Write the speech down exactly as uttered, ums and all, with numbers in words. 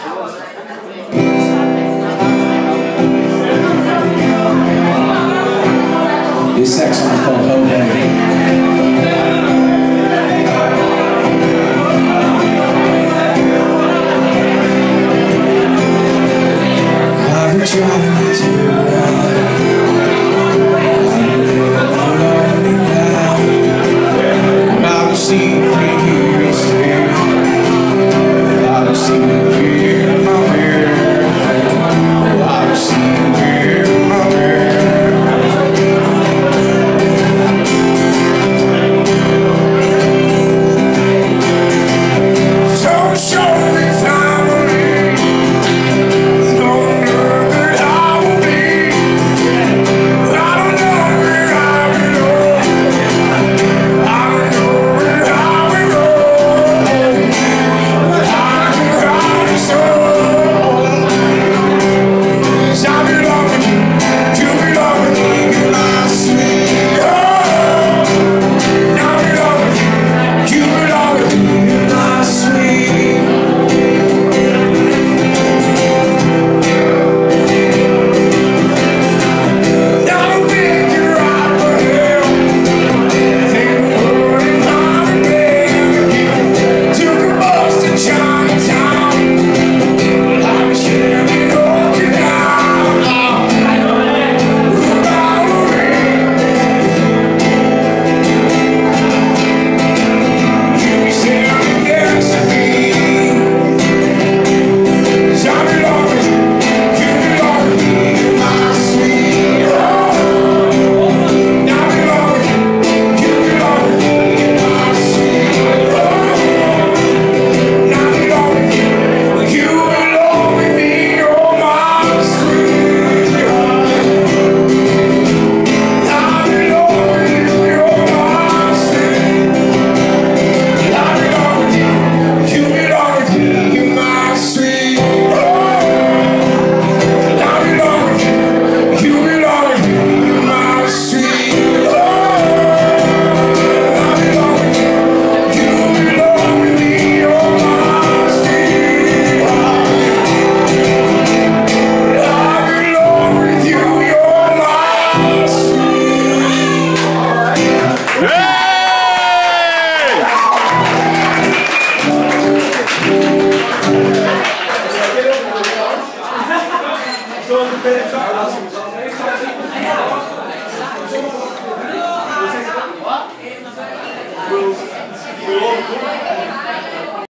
This next one's called Oh Baby. I've been trying to run, I'm lonely now. I've been seeing here still, I've been seeing here in my mirror, I've been seeing here in my mirror. We'll, we'll